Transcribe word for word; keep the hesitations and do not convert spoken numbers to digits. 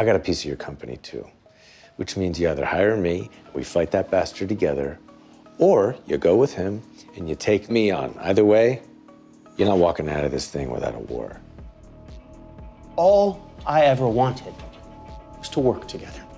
I got a piece of your company too, which means you either hire me, we fight that bastard together, or you go with him and you take me on. Either way, you're not walking out of this thing without a war. All I ever wanted was to work together.